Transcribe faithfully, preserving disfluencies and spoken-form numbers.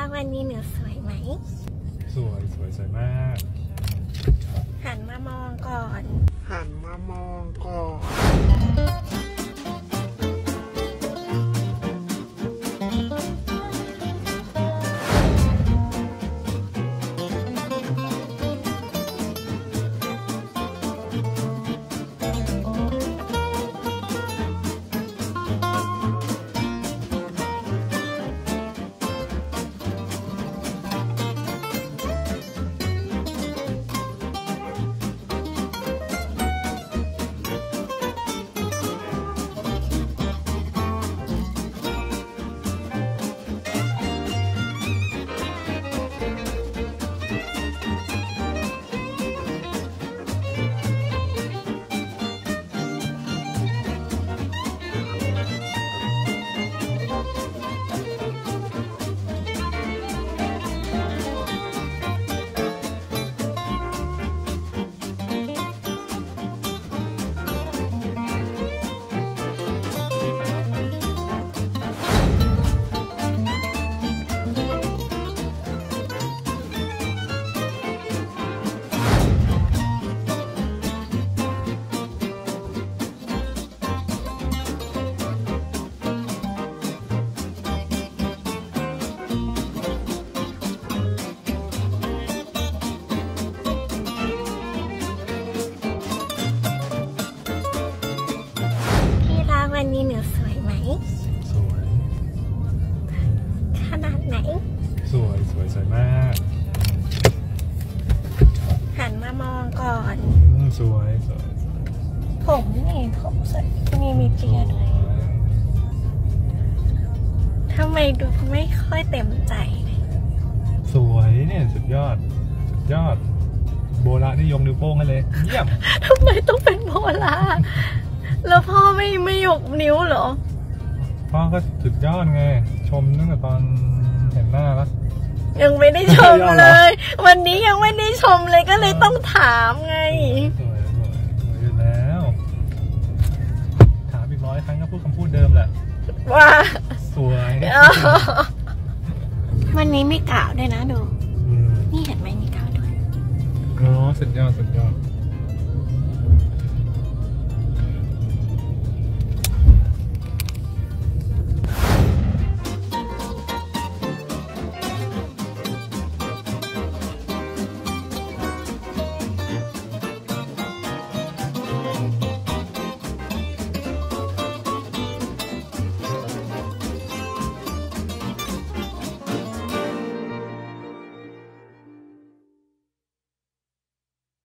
วันนี้หนูสวยไหมสวยสวยสวยมากหันมามองก่อนหันมามองก่อนวันนี้หนูสวยไหมสวยขนาดไหนสวยสวยสวยมากหันมามองก่อนสวยสวยผมนี่ผมสวยมีมีเจียด้วยทำไมดูไม่ค่อยเต็มใจเลยสวยเนี่ยสุดยอดสุดยอดโบราณนิยมนิ้วโป้งให้เลยเยี่ยมทำไมต้องเป็นโบราณแล้วพ่อไม่ไม่ยกนิ้วเหรอพ่อก็สุดยอดไงชมตั้งแต่ตอนเห็นหน้าแล้วยังไม่ได้ชมเลย วันนี้ยังไม่ได้ชมเลยก็เลยต้องถามไงสวยสวยสวยอยู่แล้วถามอีกร้อยครั้งก็พูดคำพูดเดิมแหละว่าสวยวันนี้ไม่กล่าวด้วยนะดูนี่เห็นไหมมีกล่าวด้วยอ๋อสุดยอดสุดยอด